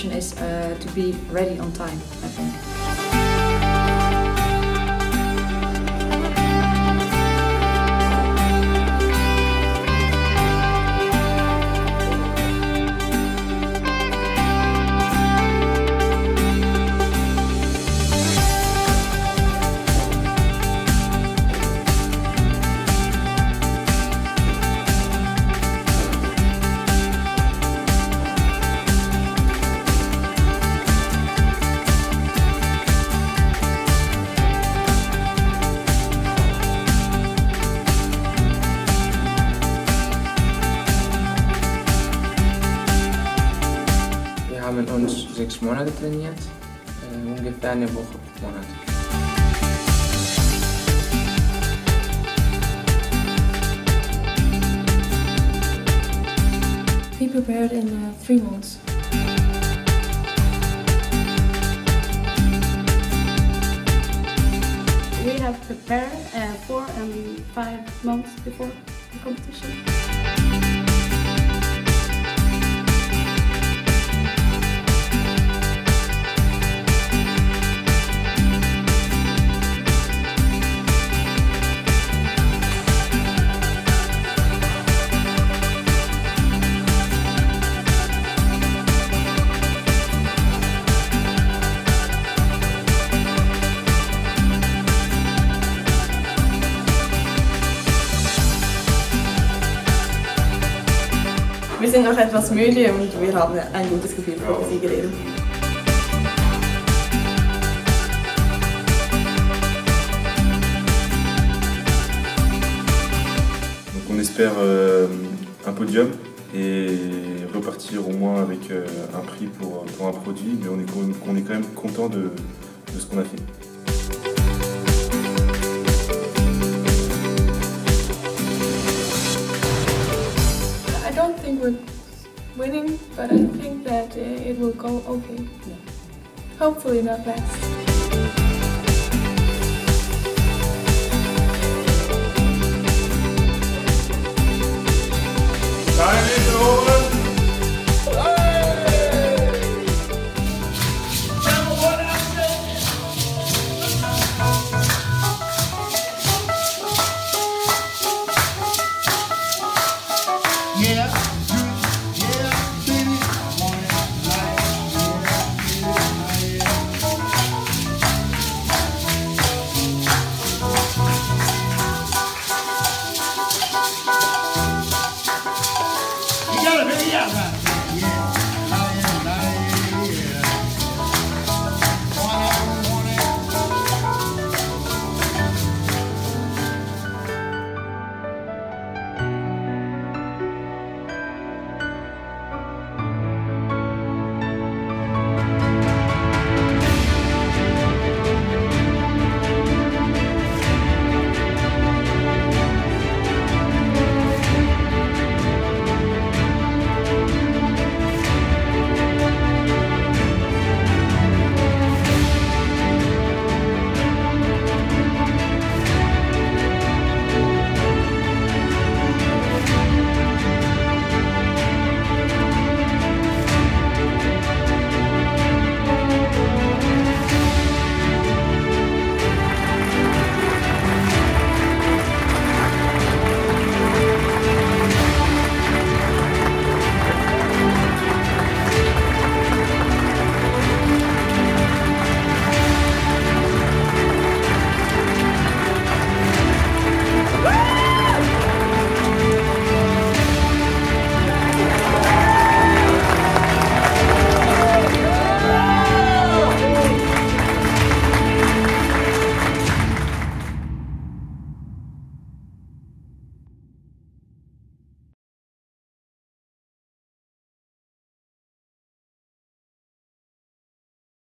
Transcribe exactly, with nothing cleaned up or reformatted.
competition is uh, to be ready on time, I think. Wir haben uns sechs Monate trainiert, äh, ungefähr eine Woche pro Monat. We prepared in uh, three months. We have prepared uh, four and five months before the competition. Wir sind noch etwas müde und wir haben ein gutes Gefühl vor der Siegerehrung. Donc on espère euh, un podium et repartir au moins avec euh, un prix pour, pour un produit, mais on est, on est quand même content de, de ce qu'on a fait. I don't think we're winning, but I think that uh, it will go okay. Yeah. Hopefully not less. Time is over.